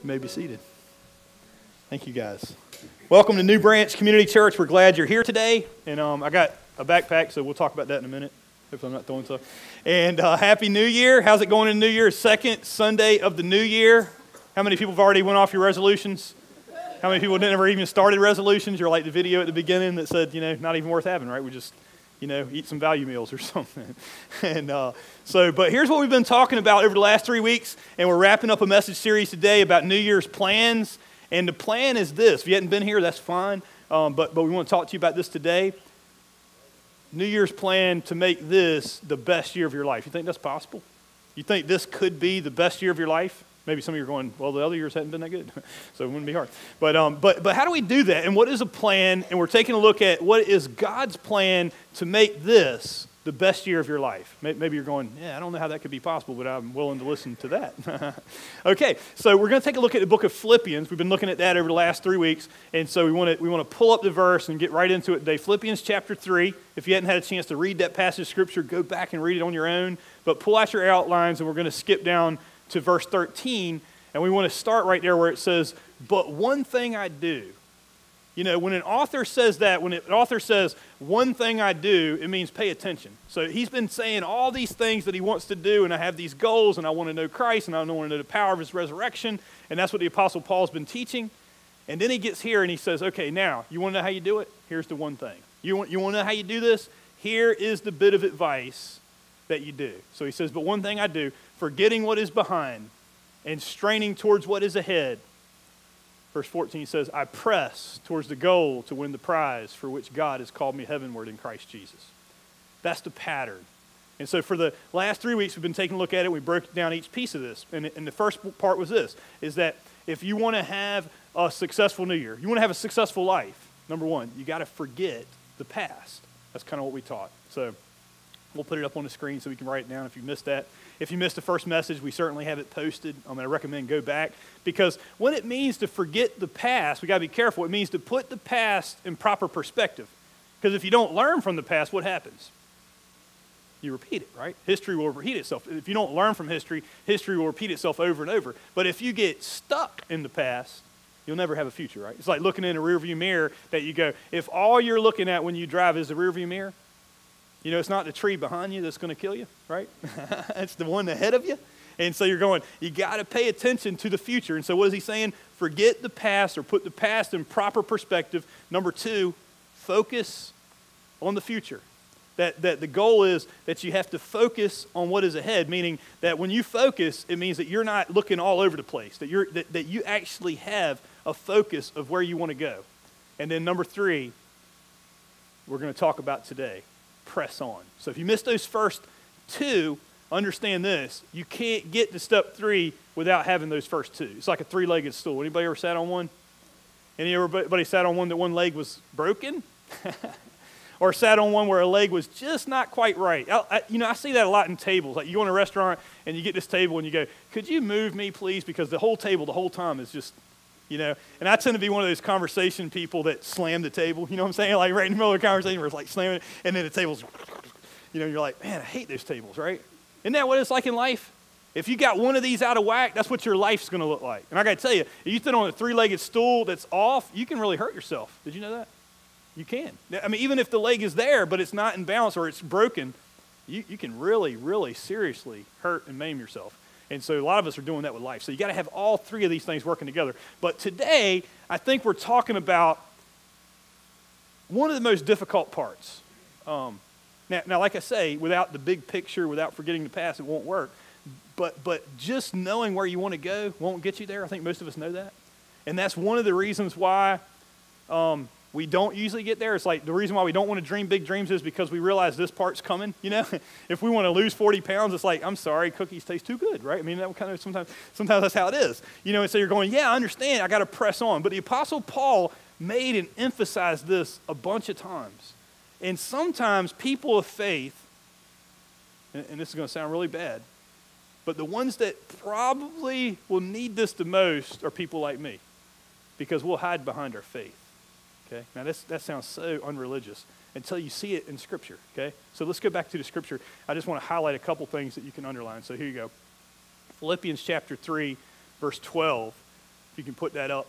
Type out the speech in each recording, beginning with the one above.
You may be seated. Thank you, guys. Welcome to New Branch Community Church. We're glad you're here today. And I got a backpack, so we'll talk about that in a minute. Hopefully I'm not throwing stuff. And Happy New Year. How's it going in New Year? Second Sunday of the new year. How many people have already went off your resolutions? How many people never even started resolutions? You're like the video at the beginning that said, not even worth having, right? We just, eat some value meals or something. And but here's what we've been talking about over the last 3 weeks, and we're wrapping up a message series today about New Year's plans. And the plan is this. If you hadn't been here, that's fine. But we want to talk to you about this today. New Year's plan to make this the best year of your life. You think that's possible? You think this could be the best year of your life? Maybe some of you are going, well, the other years hadn't been that good, so it wouldn't be hard. But how do we do that? And what is a plan? And we're taking a look at what is God's plan to make this the best year of your life. Maybe you're going, I don't know how that could be possible, but I'm willing to listen to that. Okay, so we're going to take a look at the book of Philippians. We've been looking at that over the last 3 weeks, and so we want to pull up the verse and get right into it today. Philippians chapter 3. If you hadn't had a chance to read that passage of Scripture, go back and read it on your own. But pull out your outlines, and we're going to skip down to verse 13, and we want to start right there where it says, but one thing I do. When an author says that, when an author says, one thing I do, it means pay attention. So he's been saying all these things that he wants to do, and I have these goals, and I want to know Christ, and I want to know the power of his resurrection, and that's what the Apostle Paul's been teaching. And then he gets here, and he says, okay, now, you want to know how you do it? Here's the one thing. You want to know how you do this? Here is the bit of advice that you do. So he says, but one thing I do, forgetting what is behind and straining towards what is ahead. Verse 14 says, I press towards the goal to win the prize for which God has called me heavenward in Christ Jesus. That's the pattern. And so for the last 3 weeks, we've been taking a look at it. We broke down each piece of this. And the first part was this, is that if you want to have a successful new year, you want to have a successful life, number one, you got to forget the past. That's kind of what we taught. So we'll put it up on the screen so we can write it down if you missed that. If you missed the first message, we certainly have it posted. I recommend go back, because what it means to forget the past, we got to be careful. It means to put the past in proper perspective. Because if you don't learn from the past, what happens? You repeat it, right? History will repeat itself. If you don't learn from history, history will repeat itself over and over. But if you get stuck in the past, you'll never have a future, right? It's like looking in a rearview mirror that you go, if all you're looking at when you drive is the rearview mirror, it's not the tree behind you that's going to kill you, right? It's the one ahead of you. And so you're going, you got to pay attention to the future. And so what is he saying? Forget the past, or put the past in proper perspective. Number two, focus on the future. That the goal is that you have to focus on what is ahead, meaning that when you focus, it means that you're not looking all over the place, that you actually have a focus of where you want to go. And then number three, we're going to talk about today. Press on. So if you missed those first two, understand this. You can't get to step 3 without having those first two. It's like a 3-legged stool. Anybody ever sat on one? Anybody sat on one that one leg was broken? Or sat on one where a leg was just not quite right? I see that a lot in tables. Like you go in a restaurant and you get this table and you go, could you move me, please? Because the whole table the whole time is just, and I tend to be one of those conversation people that slam the table, you know what I'm saying? Like right in the middle of the conversation where it's like slamming it, and then the table's, you're like, man, I hate those tables, right? Isn't that what it's like in life? If you got one of these out of whack, that's what your life's going to look like. And I got to tell you, if you sit on a 3-legged stool that's off, you can really hurt yourself. Did you know that? You can. Even if the leg is there, but it's not in balance or it's broken, you can really, really seriously hurt and maim yourself. And so a lot of us are doing that with life. So you got to have all 3 of these things working together. But today, I think we're talking about one of the most difficult parts. Now, like I say, without the big picture, without forgetting the past, it won't work. But just knowing where you want to go won't get you there. I think most of us know that. And that's one of the reasons why we don't usually get there. It's like the reason why we don't want to dream big dreams is because we realize this part's coming, If we want to lose 40 pounds, it's like, I'm sorry, cookies taste too good, right? That kind of sometimes that's how it is. And so you're going, I understand, I got to press on. But the Apostle Paul made and emphasized this a bunch of times. And sometimes people of faith, and this is going to sound really bad, but the ones that probably will need this the most are people like me, because we'll hide behind our faith. Okay? Now, that sounds so unreligious until you see it in Scripture, okay? So let's go back to the Scripture. I just want to highlight a couple things that you can underline. So here you go. Philippians chapter 3, verse 12. you can put that up.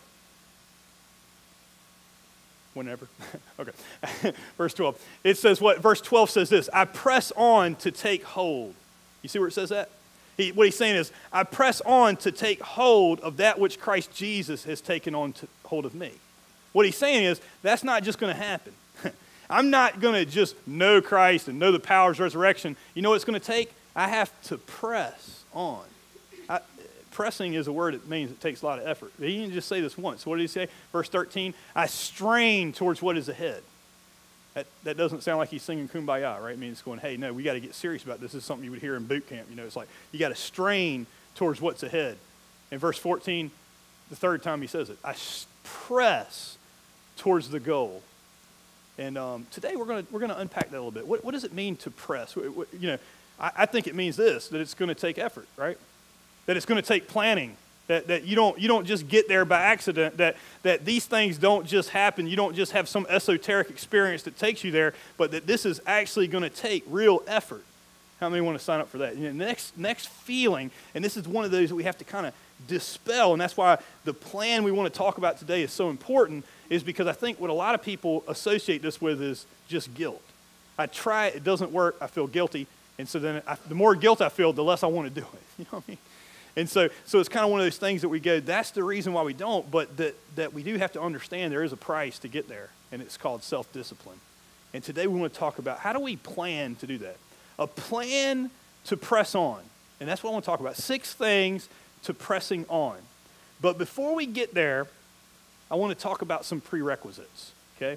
Whenever. Okay. Verse 12. It says what? Verse 12 says this, I press on to take hold. You see where it says that? What he's saying is, I press on to take hold of that which Christ Jesus has taken on hold of me. What he's saying is, that's not just going to happen. I'm not going to just know Christ and know the power of resurrection. You know what it's going to take? I have to press on. Pressing is a word that means it takes a lot of effort. He didn't just say this once. What did he say? Verse 13, I strain towards what is ahead. That doesn't sound like he's singing Kumbaya, right? I mean, it's going, hey, no, we got to get serious about this. This is something you would hear in boot camp. You know, it's like you got to strain towards what's ahead. In verse 14, the third time he says it, I press towards the goal. And today we're going to unpack that a little bit. What does it mean to press? I think it means this, that it's going to take effort, right? That it's going to take planning, that you don't just get there by accident, that these things don't just happen. You don't just have some esoteric experience that takes you there, but that this is actually going to take real effort. How many want to sign up for that? Next feeling, and this is one of those that we have to kind of dispel, and that's why the plan we want to talk about today is so important, is because I think what a lot of people associate this with is just guilt. I try it doesn't work, I feel guilty, and so then the more guilt I feel, the less I want to do it. You know what I mean? And so it's kind of one of those things that we go, that's the reason why we don't, but that we do have to understand there is a price to get there, and it's called self-discipline. And today we want to talk about how do we plan to do that? A plan to press on. And that's what I want to talk about. 6 things to pressing on. But before we get there, I want to talk about some prerequisites, okay?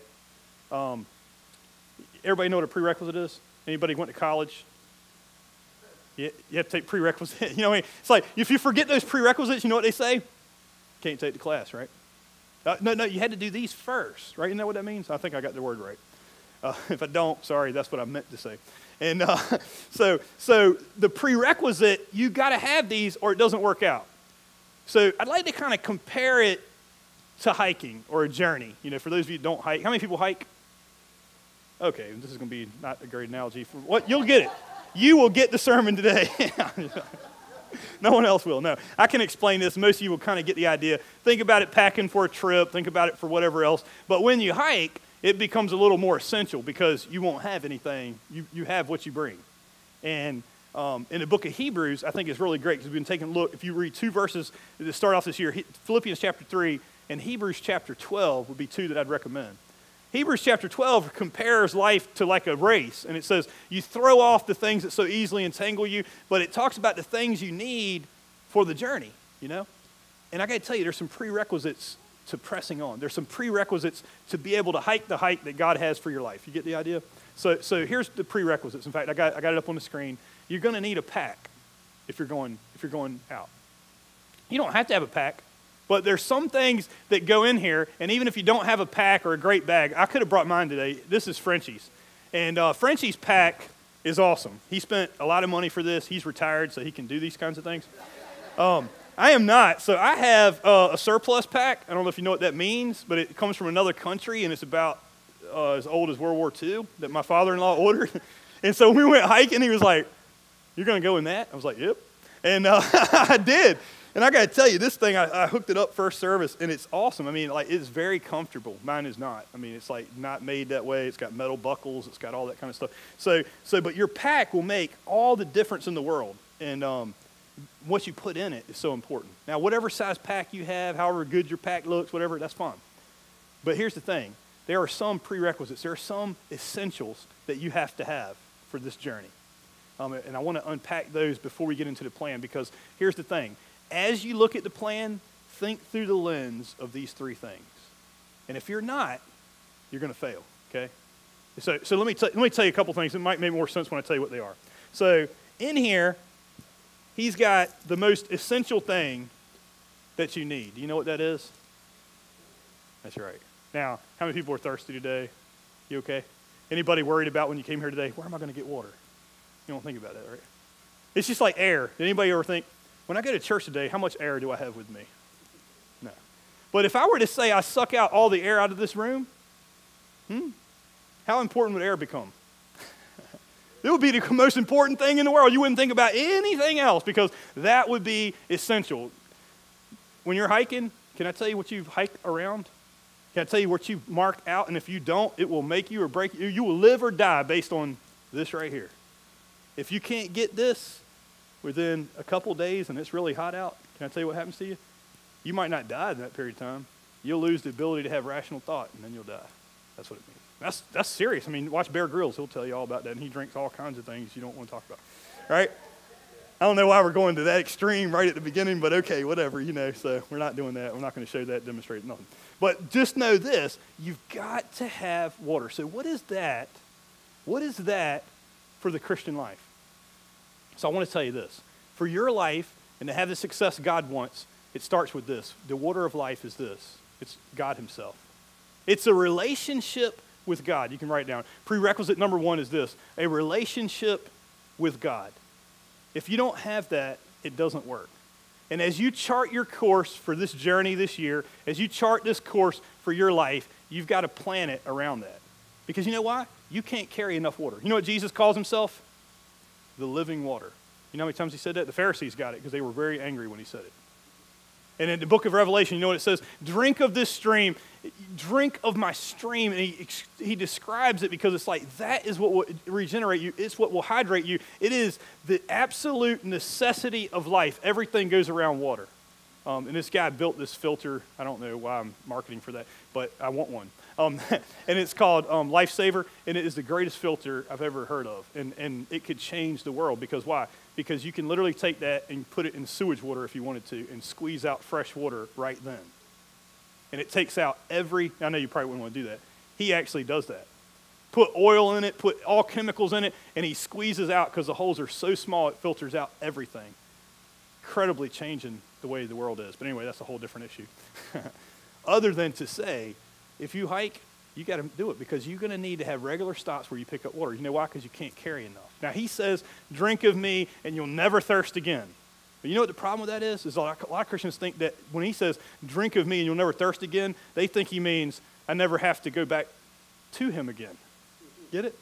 Everybody know what a prerequisite is? Anybody went to college? You have to take prerequisites. You know what I mean? It's like, if you forget those prerequisites, you know what they say? Can't take the class, right? No, you had to do these first, right? You know what that means? I think I got the word right. If I don't, sorry, that's what I meant to say. And so the prerequisite, you got to have these or it doesn't work out. So I'd like to kind of compare it to hiking or a journey. You know, for those of you who don't hike, how many people hike? Okay, this is going to be not a great analogy. For what? You'll get it. You will get the sermon today. No one else will. No, I can explain this. Most of you will kind of get the idea. Think about it packing for a trip. Think about it for whatever else. But when you hike, it becomes a little more essential because you won't have anything. You have what you bring. And in the book of Hebrews, I think it's really great because we've been taking a look. If you read 2 verses to start off this year, Philippians chapter 3 and Hebrews chapter 12 would be 2 that I'd recommend. Hebrews chapter 12 compares life to like a race, and it says you throw off the things that so easily entangle you, but it talks about the things you need for the journey, you know? And I got to tell you, there's some prerequisites to pressing on. There's some prerequisites to be able to hike the hike that God has for your life. You get the idea? So here's the prerequisites. In fact, I got it up on the screen. You're going to need a pack if you're going out. You don't have to have a pack. But there's some things that go in here, and even if you don't have a pack or a great bag, I could have brought mine today. This is Frenchie's. And Frenchie's pack is awesome. He spent a lot of money for this. He's retired, so he can do these kinds of things. I am not. So I have a surplus pack. I don't know if you know what that means, but it comes from another country, and it's about as old as World War II that my father-in-law ordered. And so when we went hiking, he was like, "You're going to go in that?" I was like, "Yep." And I did. And I got to tell you, this thing, I hooked it up first service, and it's awesome. I mean, like, it's very comfortable. Mine is not. I mean, it's like not made that way. It's got metal buckles. It's got all that kind of stuff. But your pack will make all the difference in the world. And what you put in it is so important. Now, whatever size pack you have, however good your pack looks, whatever, that's fine. But here's the thing. There are some prerequisites. There are some essentials that you have to have for this journey. And I want to unpack those before we get into the plan, because here's the thing. As you look at the plan, think through the lens of these 3 things. And if you're not, you're going to fail, okay? So let me tell you a couple things. It might make more sense when I tell you what they are. So in here, he's got the most essential thing that you need. Do you know what that is? That's right. Now, how many people are thirsty today? You okay? Anybody worried about when you came here today, where am I going to get water? You don't think about that, right? It's just like air. Did anybody ever think, when I go to church today, how much air do I have with me? No. But if I were to say I suck out all the air out of this room, how important would air become? It would be the most important thing in the world. You wouldn't think about anything else because that would be essential. When you're hiking, Can I tell you what you've hiked around? Can I tell you what you've marked out? And if you don't, it will make you or break you. You will live or die based on this right here. If you can't get this within a couple days and it's really hot out, can I tell you what happens to you? You might not die in that period of time. You'll lose the ability to have rational thought, and then you'll die. That's what it means. That's serious. I mean, watch Bear Grylls. He'll tell you all about that, and he drinks all kinds of things you don't want to talk about. Right? I don't know why we're going to that extreme right at the beginning, but okay, whatever, so we're not doing that. We're not going to show that, demonstrate nothing. But just know this, you've got to have water. So what is that? What is that for the Christian life? So I want to tell you this. For your life and to have the success God wants, it starts with this. The water of life is this. It's God himself. It's a relationship with God. You can write it down. Prerequisite number 1 is this. A relationship with God. If you don't have that, it doesn't work. And as you chart your course for this journey this year, as you chart this course for your life, you've got to plan it around that. Because you know why? You can't carry enough water. You know what Jesus calls himself? The living water. You know how many times he said that? The Pharisees got it because they were very angry when he said it. And in the book of Revelation, you know what it says? Drink of this stream, drink of my stream. And he describes it because it's like that is what will regenerate you. It's what will hydrate you. It is the absolute necessity of life. Everything goes around water. And this guy built this filter. I don't know why I'm marketing for that, but I want one. And it's called Lifesaver, and it is the greatest filter I've ever heard of. And it could change the world because why? Because you can literally take that and put it in sewage water if you wanted to and squeeze out fresh water right then. And it takes out I know you probably wouldn't want to do that. He actually does that. Put oil in it, put all chemicals in it, and he squeezes out because the holes are so small it filters out everything. Incredibly changing the way the world is. But anyway, that's a whole different issue. Other than to say, if you hike, you got to do it because you're going to need to have regular stops where you pick up water. You know why? Because you can't carry enough. Now, he says, drink of me and you'll never thirst again. But you know what the problem with that is? Is a lot of Christians think that when he says, drink of me and you'll never thirst again, they think he means I never have to go back to him again. Get it?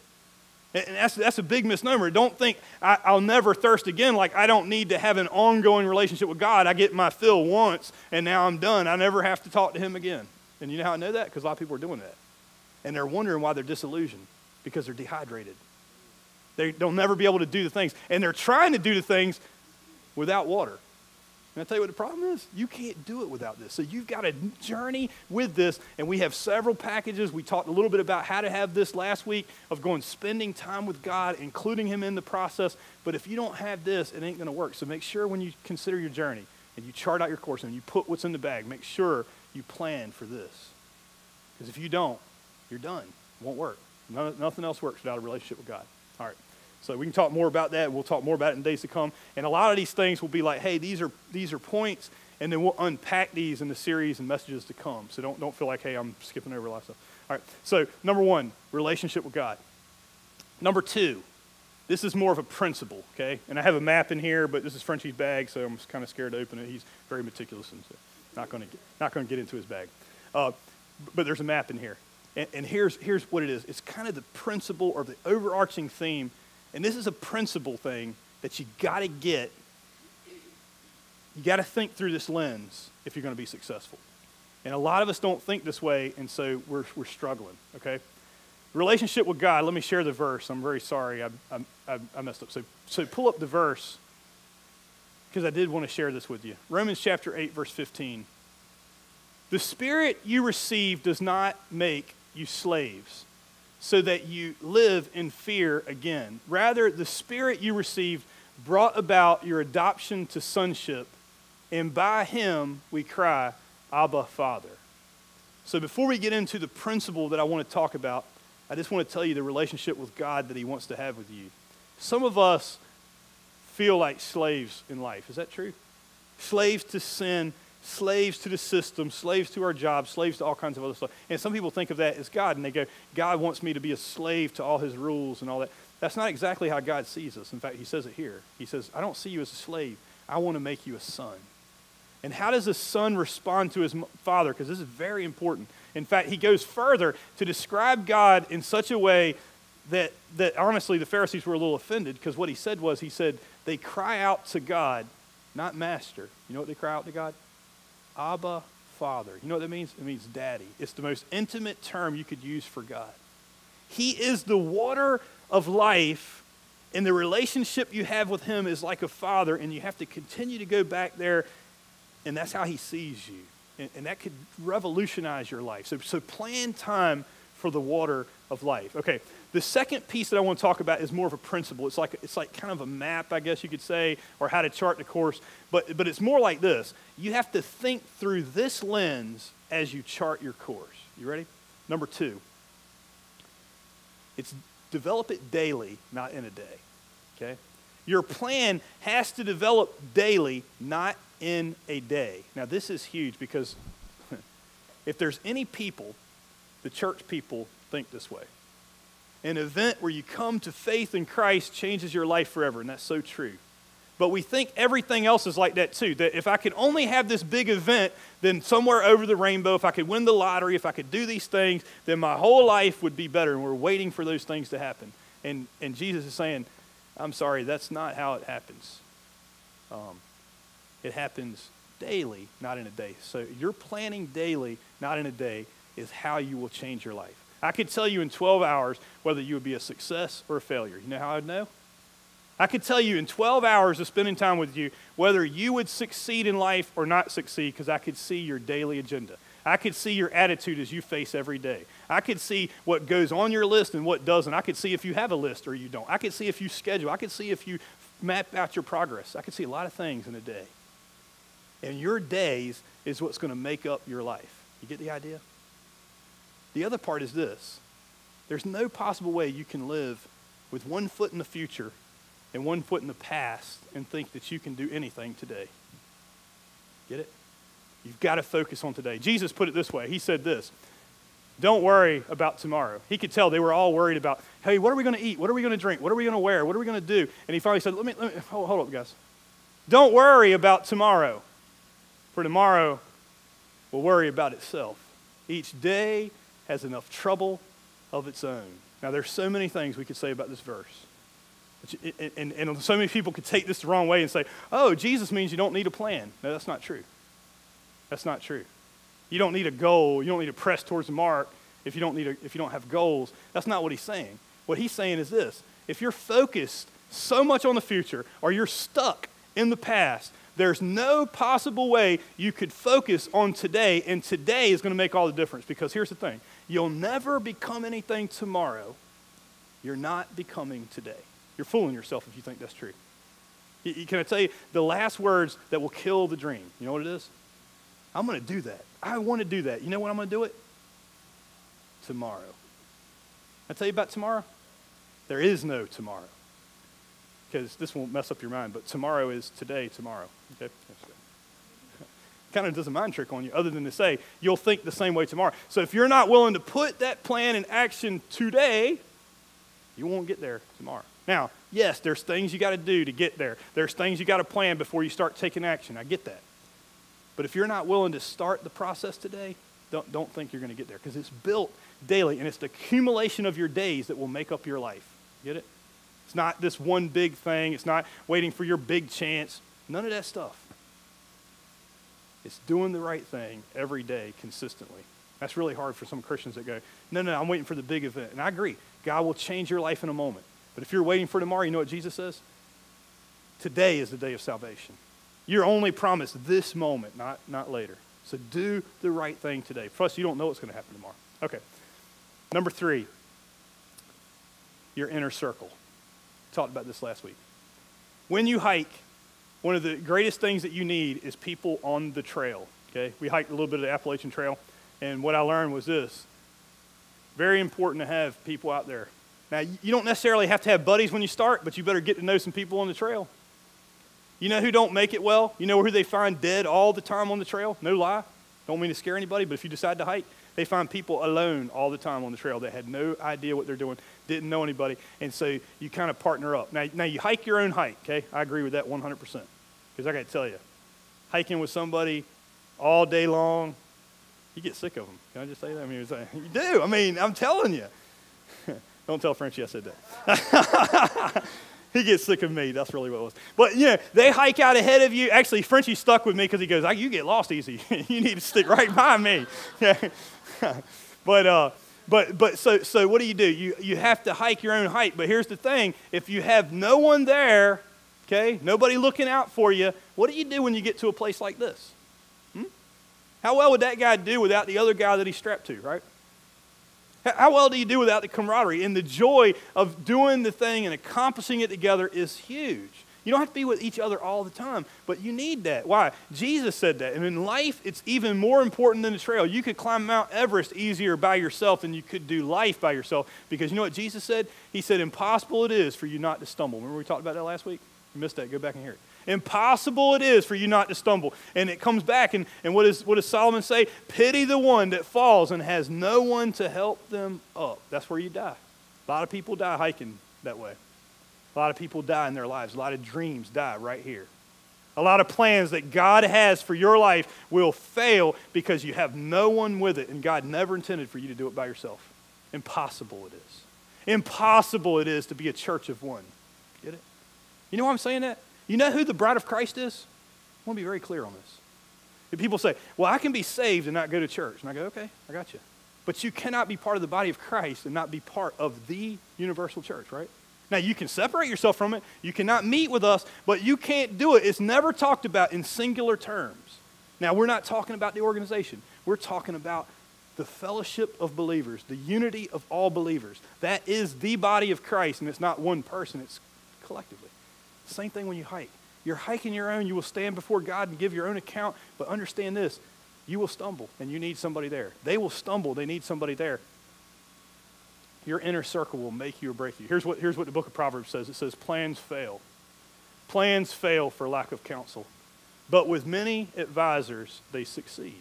And that's a big misnomer. Don't think I'll never thirst again, like I don't need to have an ongoing relationship with God. I get my fill once and now I'm done. I never have to talk to him again. And you know how I know that? Because a lot of people are doing that. And they're wondering why they're disillusioned, because they're dehydrated. They'll never be able to do the things. And they're trying to do the things without water. And I tell you what the problem is? You can't do it without this. So you've got to journey with this. And we have several packages. We talked a little bit about how to have this last week of spending time with God, including him in the process. But if you don't have this, it ain't going to work. So make sure when you consider your journey and you chart out your course and you put what's in the bag, make sure you plan for this. Because if you don't, you're done. It won't work. Nothing else works without a relationship with God. All right. So we can talk more about that. We'll talk more about it in days to come. And a lot of these things will be like, hey, these are points, and then we'll unpack these in the series and messages to come. So don't feel like, hey, I'm skipping over a lot of stuff. All right. So number 1, relationship with God. Number 2, this is more of a principle, okay? And I have a map in here, but this is Frenchie's bag, so I'm kind of scared to open it. He's very meticulous, and so not going to get into his bag. But there's a map in here. And here's what it is. It's kind of the principle or the overarching theme. And this is a principle thing that you got to get. You got to think through this lens if you're going to be successful. And a lot of us don't think this way, and so we're struggling, okay? Relationship with God, let me share the verse. I'm very sorry I messed up. So pull up the verse because I did want to share this with you. Romans chapter 8, verse 15. The Spirit you receive does not make you slaves, so that you live in fear again. Rather, the Spirit you received brought about your adoption to sonship, and by him we cry, Abba, Father. So before we get into the principle that I want to talk about, I just want to tell you the relationship with God that he wants to have with you. Some of us feel like slaves in life. Is that true? Slaves to sin, slaves to the system, slaves to our jobs, slaves to all kinds of other stuff. And some people think of that as God, and they go, God wants me to be a slave to all his rules and all that. That's not exactly how God sees us. In fact, he says it here. He says, I don't see you as a slave. I want to make you a son. And how does a son respond to his father? Because this is very important. In fact, he goes further to describe God in such a way that honestly the Pharisees were a little offended, because what he said was, he said, they cry out to God, not master. You know what they cry out to God? Abba, Father. You know what that means? It means daddy. It's the most intimate term you could use for God. He is the water of life, and the relationship you have with him is like a father, and you have to continue to go back there, and that's how he sees you. And that could revolutionize your life. So plan time for the water of life. Okay, the second piece that I want to talk about is more of a principle. It's like kind of a map, I guess you could say, or how to chart the course. But it's more like this. You have to think through this lens as you chart your course. You ready? Number 2. It's develop it daily, not in a day. Okay? Your plan has to develop daily, not in a day. Now, this is huge because if there's any people, the church people think this way. An event where you come to faith in Christ changes your life forever, and that's so true. But we think everything else is like that too, that if I could only have this big event, then somewhere over the rainbow, if I could win the lottery, if I could do these things, then my whole life would be better, and we're waiting for those things to happen. And Jesus is saying, I'm sorry, that's not how it happens. It happens daily, not in a day. So you're planning daily, not in a day, is how you will change your life. I could tell you in 12 hours whether you would be a success or a failure. You know how I'd know? I could tell you in 12 hours of spending time with you whether you would succeed in life or not succeed, because I could see your daily agenda. I could see your attitude as you face every day. I could see what goes on your list and what doesn't. I could see if you have a list or you don't. I could see if you schedule. I could see if you map out your progress. I could see a lot of things in a day. And your days is what's going to make up your life. You get the idea? The other part is this. There's no possible way you can live with one foot in the future and one foot in the past and think that you can do anything today. Get it? You've got to focus on today. Jesus put it this way. He said this, don't worry about tomorrow. He could tell they were all worried about, hey, what are we going to eat? What are we going to drink? What are we going to wear? What are we going to do? And he finally said, let me hold up, guys. Don't worry about tomorrow, for tomorrow will worry about itself. Each day has enough trouble of its own. Now, there's so many things we could say about this verse. And so many people could take this the wrong way and say, oh, Jesus means you don't need a plan. No, that's not true. That's not true. You don't need a goal. You don't need to press towards the mark if you don't have goals. That's not what he's saying. What he's saying is this. If you're focused so much on the future or you're stuck in the past, there's no possible way you could focus on today, and today is going to make all the difference, because here's the thing. You'll never become anything tomorrow you're not becoming today. You're fooling yourself if you think that's true. Can I tell you the last words that will kill the dream? You know what it is? I'm going to do that. I want to do that. You know when I'm going to do it? Tomorrow. I tell you about tomorrow? There is no tomorrow. Because this won't mess up your mind, but tomorrow is today, tomorrow. Okay? Kind of does a mind trick on you, other than to say you'll think the same way tomorrow. So if you're not willing to put that plan in action today, you won't get there tomorrow. Now, yes, there's things you got to do to get there. There's things you got to plan before you start taking action. I get that. But if you're not willing to start the process today, don't think you're going to get there, because it's built daily, and it's the accumulation of your days that will make up your life. Get it? It's not this one big thing. It's not waiting for your big chance. None of that stuff. It's doing the right thing every day consistently. That's really hard for some Christians that go, no, I'm waiting for the big event. And I agree. God will change your life in a moment. But if you're waiting for tomorrow, you know what Jesus says? Today is the day of salvation. You're only promised this moment, not later. So do the right thing today. Plus, you don't know what's going to happen tomorrow. Okay. Number 3, your inner circle. Talked about this last week. When you hike, one of the greatest things that you need is people on the trail. Okay, we hiked a little bit of the Appalachian Trail, and what I learned was this: very important to have people out there. Now, you don't necessarily have to have buddies when you start, but you better get to know some people on the trail. You know who don't make it well? You know who they find dead all the time on the trail? No lie. Don't mean to scare anybody, but if you decide to hike, they find people alone all the time on the trail that had no idea what they're doing, didn't know anybody, and so you kind of partner up. Now you hike your own hike, okay? I agree with that 100%, because I got to tell you, hiking with somebody all day long, you get sick of them. Can I just say that? I mean, you do. I mean, I'm telling you. Don't tell Frenchie I said that. He gets sick of me. That's really what it was. But, they hike out ahead of you. Actually, Frenchie stuck with me because he goes, you get lost easy. You need to stick right by me. But so what do? You have to hike your own hike. But here's the thing. If you have no one there, okay, nobody looking out for you, what do you do when you get to a place like this? How well would that guy do without the other guy that he's strapped to, right? How well do you do without the camaraderie? And the joy of doing the thing and accomplishing it together is huge. You don't have to be with each other all the time, but you need that. Why? Jesus said that. And in life, it's even more important than the trail. You could climb Mount Everest easier by yourself than you could do life by yourself. Because you know what Jesus said? He said, impossible it is for you not to stumble. Remember we talked about that last week? You missed that. Go back and hear it. Impossible it is for you not to stumble. And it comes back, and what does Solomon say? Pity the one that falls and has no one to help them up. That's where you die. A lot of people die hiking that way. A lot of people die in their lives. A lot of dreams die right here. A lot of plans that God has for your life will fail because you have no one with it, and God never intended for you to do it by yourself. Impossible it is. Impossible it is to be a church of one. Get it? You know why I'm saying that? You know who the bride of Christ is? I want to be very clear on this. If people say, well, I can be saved and not go to church. And I go, okay, I got you. But you cannot be part of the body of Christ and not be part of the universal church, right? Now, you can separate yourself from it. You cannot meet with us, but you can't do it. It's never talked about in singular terms. Now, we're not talking about the organization. We're talking about the fellowship of believers, the unity of all believers. That is the body of Christ, and it's not one person. It's collectively. Same thing when you hike. You're hiking your own. You will stand before God and give your own account, but understand this. You will stumble, and you need somebody there. They will stumble. They need somebody there. Your inner circle will make you or break you. Here's what the book of Proverbs says. It says, plans fail. Plans fail for lack of counsel. But with many advisors, they succeed.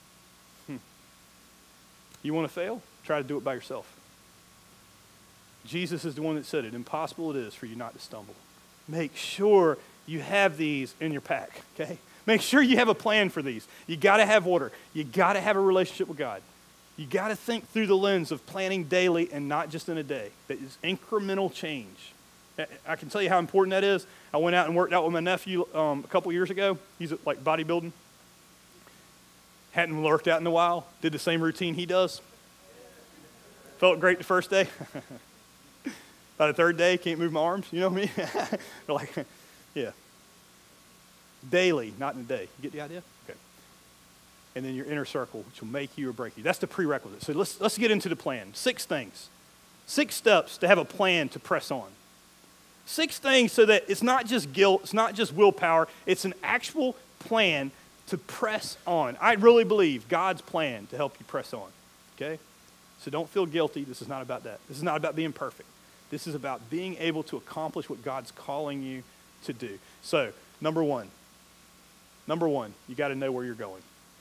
You want to fail? Try to do it by yourself. Jesus is the one that said it. Impossible it is for you not to stumble. Make sure you have these in your pack, okay? Make sure you have a plan for these. You got to have order. You got to have a relationship with God. You got to think through the lens of planning daily and not just in a day. That is incremental change. I can tell you how important that is. I went out and worked out with my nephew a couple years ago. He's like bodybuilding. Hadn't worked out in a while. Did the same routine he does. Felt great the first day. By the third day, can't move my arms. You know what I mean? They're like, yeah. Daily, not in a day. You get the idea? Okay. And then your inner circle, which will make you or break you. That's the prerequisite. So let's get into the plan. 6 things. 6 steps to have a plan to press on. 6 things so that it's not just guilt, it's not just willpower, it's an actual plan to press on. I really believe God's plan to help you press on. Okay? So don't feel guilty. This is not about that. This is not about being perfect. This is about being able to accomplish what God's calling you to do. So, number one, you got to know where you're going.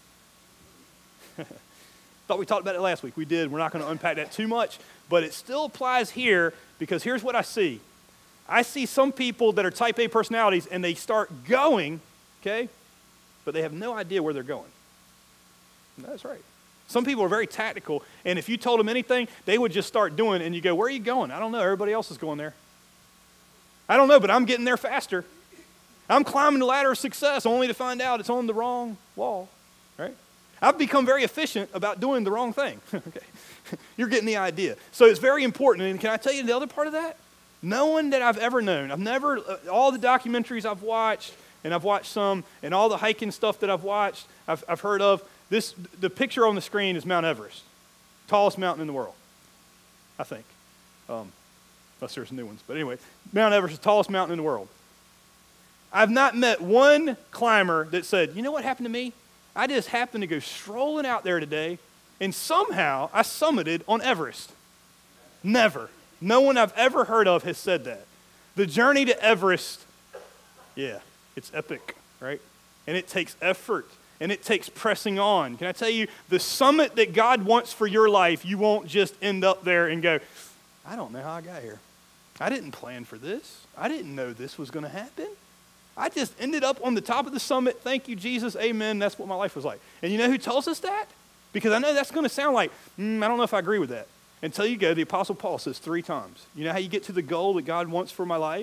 Thought we talked about it last week. We did. We're not going to unpack that too much, but it still applies here because here's what I see. I see some people that are type A personalities and they start going, okay, but they have no idea where they're going. That's right. Some people are very tactical, and if you told them anything, they would just start doing it, and you go, where are you going? I don't know. Everybody else is going there. I don't know, but I'm getting there faster. I'm climbing the ladder of success only to find out it's on the wrong wall, right? I've become very efficient about doing the wrong thing. Okay. You're getting the idea. So it's very important, and can I tell you the other part of that? No one that I've ever known, all the documentaries I've watched, and I've watched some, and all the hiking stuff that I've watched, I've heard of, the picture on the screen is Mount Everest, tallest mountain in the world, I think. Unless there's new ones. But anyway, Mount Everest is the tallest mountain in the world. I've not met one climber that said, you know what happened to me? I just happened to go strolling out there today, and somehow I summited on Everest. Never. No one I've ever heard of has said that. The journey to Everest, yeah, it's epic, right? And it takes effort. And it takes pressing on. Can I tell you, the summit that God wants for your life, you won't just end up there and go, I don't know how I got here. I didn't plan for this. I didn't know this was going to happen. I just ended up on the top of the summit. Thank you, Jesus. Amen. That's what my life was like. And you know who tells us that? Because I know that's going to sound like, I don't know if I agree with that. Until you go, the Apostle Paul says 3 times. You know how you get to the goal that God wants for my life?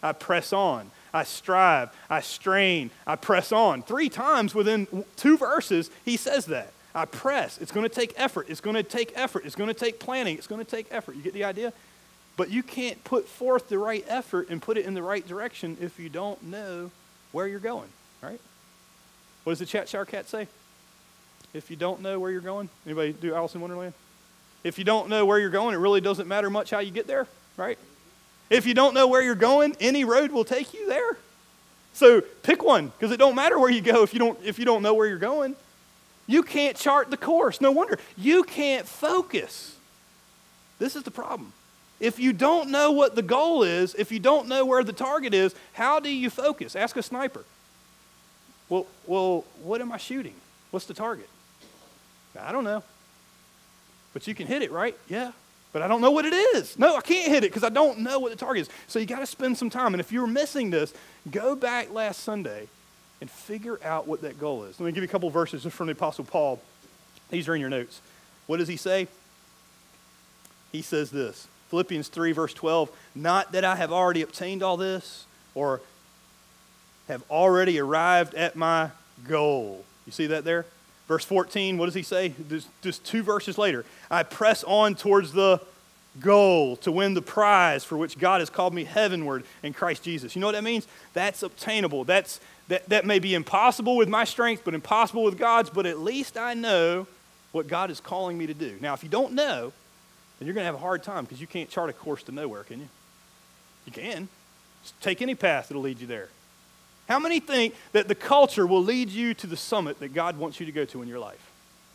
I press on. I strive, I strain, I press on. 3 times within 2 verses, he says that. I press. It's going to take effort. It's going to take effort. It's going to take planning. It's going to take effort. You get the idea? But you can't put forth the right effort and put it in the right direction if you don't know where you're going, right? What does the Chat Shower Cat say? If you don't know where you're going, anybody do Alice in Wonderland? If you don't know where you're going, it really doesn't matter much how you get there, right? If you don't know where you're going, any road will take you there. So pick one, because it don't matter where you go if you don't know where you're going. You can't chart the course. No wonder. You can't focus. This is the problem. If you don't know what the goal is, if you don't know where the target is, how do you focus? Ask a sniper. Well, what am I shooting? What's the target? I don't know. But you can hit it, right? Yeah. But I don't know what it is. No, I can't hit it because I don't know what the target is. So you got to spend some time. And if you're missing this, go back last Sunday and figure out what that goal is. Let me give you a couple verses from the Apostle Paul. These are in your notes. What does he say? He says this, Philippians 3, verse 12, not that I have already obtained all this or have already arrived at my goal. You see that there? Verse 14, what does he say? Just 2 verses later. I press on towards the goal to win the prize for which God has called me heavenward in Christ Jesus. You know what that means? That's obtainable. That may be impossible with my strength, but impossible with God's, but at least I know what God is calling me to do. Now, if you don't know, then you're going to have a hard time because you can't chart a course to nowhere, can you? You can. Just take any path that'll lead you there. How many think that the culture will lead you to the summit that God wants you to go to in your life?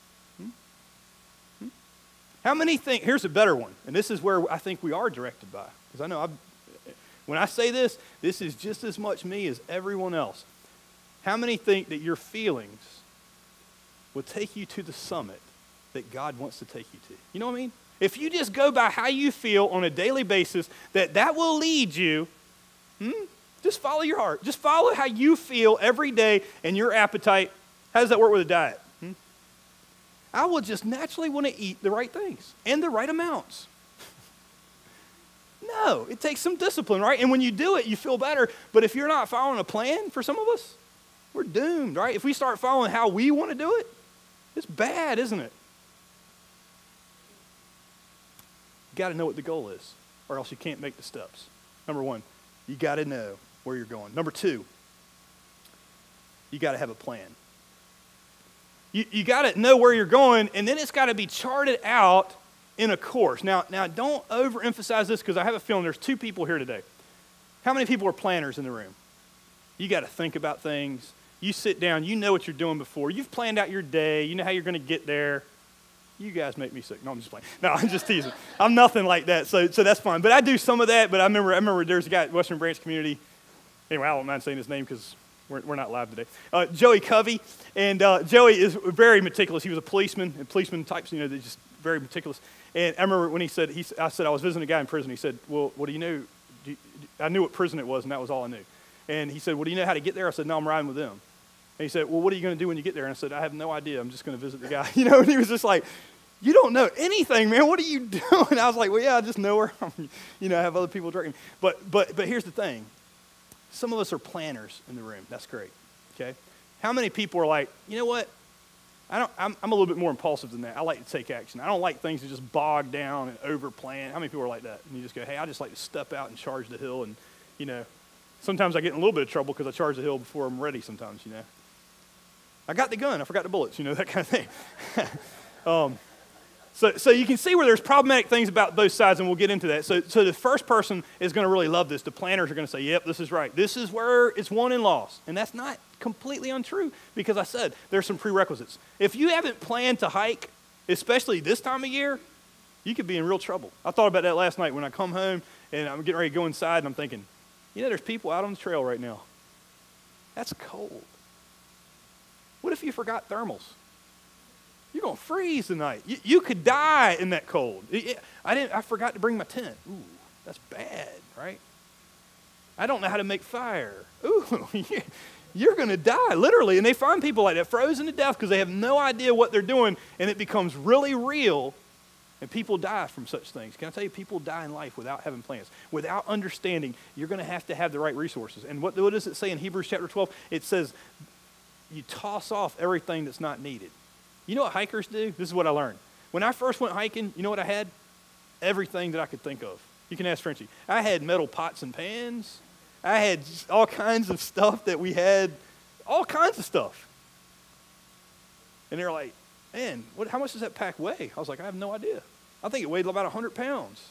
How many think, here's a better one, and this is where I think we are directed by, because I know when I say this, this is just as much me as everyone else. How many think that your feelings will take you to the summit that God wants to take you to? You know what I mean? If you just go by how you feel on a daily basis, that will lead you, just follow your heart. Just follow how you feel every day and your appetite. How does that work with a diet? I will just naturally want to eat the right things and the right amounts. No, it takes some discipline, right? And when you do it, you feel better. But if you're not following a plan, for some of us, we're doomed, right? If we start following how we want to do it, it's bad, isn't it? You got to know what the goal is, or else you can't make the steps. Number 1, you got to know where you're going. Number 2, you got to have a plan. You got to know where you're going, and then it's got to be charted out in a course. Now don't overemphasize this because I have a feeling there's 2 people here today. How many people are planners in the room? You got to think about things. You sit down. You know what you're doing before. You've planned out your day. You know how you're going to get there. You guys make me sick. No, I'm just playing. No, I'm just teasing. I'm nothing like that, so that's fine. But I do some of that, but I remember there's a guy at Western Branch Community. Anyway, I don't mind saying his name because we're not live today. Joey Covey, and Joey is very meticulous. He was a policeman, and policeman types, they're just very meticulous. And I remember when I said I was visiting a guy in prison. He said, well, what do you know? I knew what prison it was, and that was all I knew. And he said, well, do you know how to get there? I said, no, I'm riding with them. And he said, well, what are you going to do when you get there? And I said, I have no idea. I'm just going to visit the guy. And he was just like, you don't know anything, man. What are you doing? I was like, well, yeah, I just know where I'm, I have other people directing me. But here's the thing. Some of us are planners in the room. That's great, okay? How many people are like, you know what? I'm a little bit more impulsive than that. I like to take action. I don't like things to just bog down and over-plan. How many people are like that? And you just go, hey, I just like to step out and charge the hill. And, sometimes I get in a little bit of trouble because I charge the hill before I'm ready sometimes, I got the gun. I forgot the bullets, that kind of thing. So you can see where there's problematic things about both sides, and we'll get into that. So the first person is going to really love this. The planners are going to say, yep, this is right. This is where it's won and lost. And that's not completely untrue because I said there's some prerequisites. If you haven't planned to hike, especially this time of year, you could be in real trouble. I thought about that last night when I come home and I'm getting ready to go inside and I'm thinking, there's people out on the trail right now. That's cold. What if you forgot thermals? You're going to freeze tonight. You could die in that cold. I forgot to bring my tent. Ooh, that's bad, right? I don't know how to make fire. Ooh, you're going to die, literally. And they find people like that frozen to death because they have no idea what they're doing, and it becomes really real And people die from such things. Can I tell you, people die in life without having plans. Without understanding, you're going to have the right resources. And what does it say in Hebrews chapter 12? It says, you toss off everything that's not needed. You know what hikers do? This is what I learned. When I first went hiking, you know what I had? Everything that I could think of. You can ask Frenchie. I had metal pots and pans. I had all kinds of stuff that we had, all kinds of stuff. And they're like, man, how much does that pack weigh? I was like, I have no idea. I think it weighed about 100 pounds.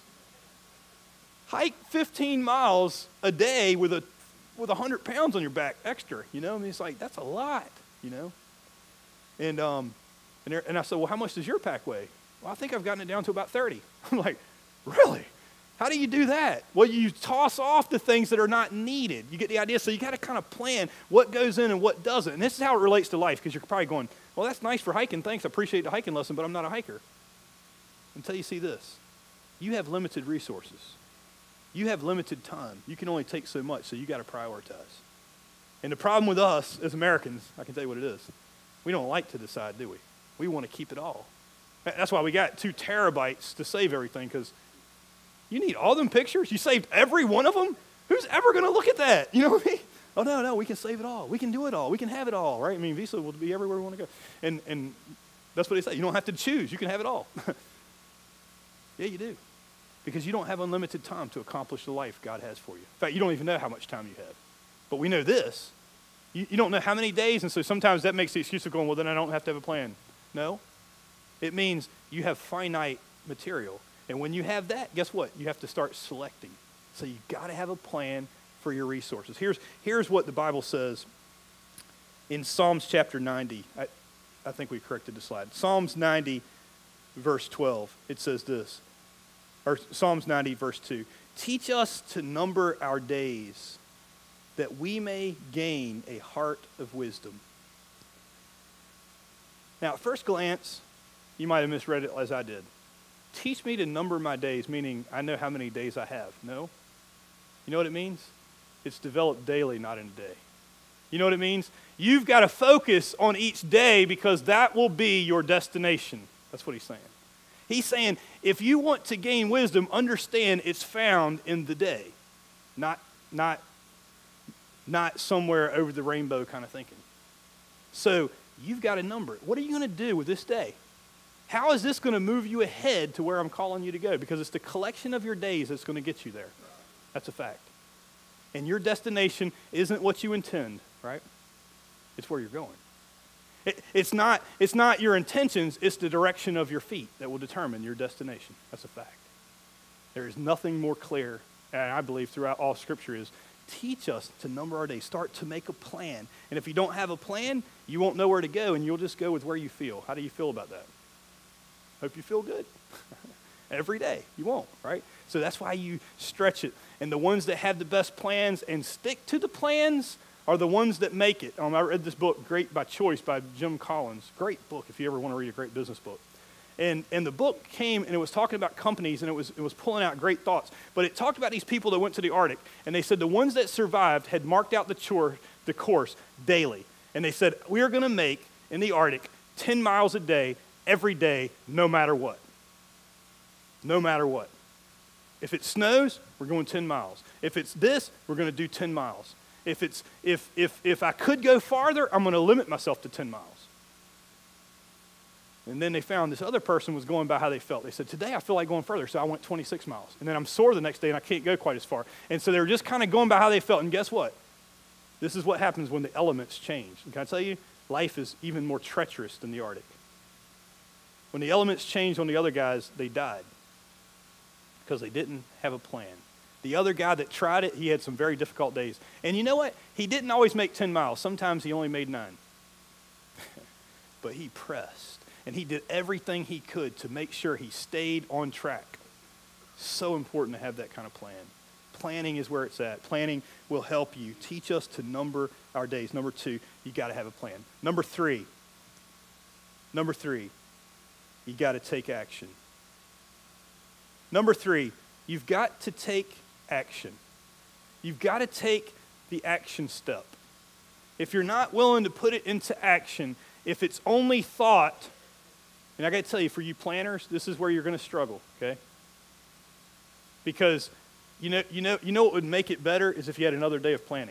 Hike 15 miles a day with 100 pounds on your back extra, you know? I mean, it's like, that's a lot, you know? And I said, well, how much does your pack weigh? Well, I think I've gotten it down to about 30. I'm like, really? How do you do that? Well, you toss off the things that are not needed. You get the idea? So you got to kind of plan what goes in and what doesn't. And this is how it relates to life, because you're probably going, well, that's nice for hiking. Thanks. I appreciate the hiking lesson, but I'm not a hiker. Until you see this. You have limited resources. You have limited time. You can only take so much, so you got to prioritize. And the problem with us as Americans, I can tell you what it is. We don't like to decide, do we? We want to keep it all. That's why we got 2 terabytes to save everything, because you need all them pictures? You saved every one of them? Who's ever going to look at that? You know what I mean? Oh, no, we can save it all. We can do it all. We can have it all, right? I mean, Visa will be everywhere we want to go. And that's what they say. You don't have to choose. You can have it all. Yeah, you do. Because you don't have unlimited time to accomplish the life God has for you. In fact, you don't even know how much time you have. But we know this. You don't know how many days, and so sometimes that makes the excuse of going, well, then I don't have to have a plan. No. It means you have finite material. And when you have that, guess what? You have to start selecting. So you got to have a plan for your resources. Here's what the Bible says in Psalms chapter 90. I think we corrected the slide. Psalms 90, verse 12. It says this. Or Psalms 90, verse 2. Teach us to number our days, that we may gain a heart of wisdom. Now, at first glance, you might have misread it as I did. Teach me to number my days, meaning I know how many days I have. No. You know what it means? It's developed daily, not in a day. You know what it means? You've got to focus on each day, because that will be your destination. That's what he's saying. He's saying, if you want to gain wisdom, understand it's found in the day, not somewhere over the rainbow kind of thinking. So you've got to number it. What are you going to do with this day? How is this going to move you ahead to where I'm calling you to go? Because it's the collection of your days that's going to get you there. That's a fact. And your destination isn't what you intend, right? It's where you're going. It's not your intentions, it's the direction of your feet that will determine your destination. That's a fact. There is nothing more clear, and I believe throughout all Scripture, is teach us to number our days. Start to make a plan. And if you don't have a plan, you won't know where to go, and you'll just go with where you feel. How do you feel about that? Hope you feel good. Every day. You won't, right? So that's why you stretch it. And the ones that have the best plans and stick to the plans are the ones that make it. I read this book, Great by Choice, by Jim Collins. Great book if you ever want to read a great business book. And the book came, and it was talking about companies, and it was pulling out great thoughts. But it talked about these people that went to the Arctic, and they said the ones that survived had marked out the course daily. And they said, we are going to make, in the Arctic, 10 miles a day, every day, no matter what. No matter what. If it snows, we're going 10 miles. If it's this, we're going to do 10 miles. If I could go farther, I'm going to limit myself to 10 miles. And then they found this other person was going by how they felt. They said, today I feel like going further, so I went 26 miles. And then I'm sore the next day, and I can't go quite as far. And so they were just kind of going by how they felt. And guess what? This is what happens when the elements change. And can I tell you, life is even more treacherous than the Arctic. When the elements changed on the other guys, they died because they didn't have a plan. The other guy that tried it, he had some very difficult days. And you know what? He didn't always make 10 miles. Sometimes he only made 9. But he pressed, and he did everything he could to make sure he stayed on track. So important to have that kind of plan. Planning is where it's at. Planning will help you. Teach us to number our days. Number 2, you got to have a plan. Number 3, you got to take action. Number 3, you've got to take action. You've got to take the action step. If you're not willing to put it into action, if it's only thought, And I got to tell you, for you planners, this is where you're going to struggle, okay? Because you know what would make it better is if you had another day of planning.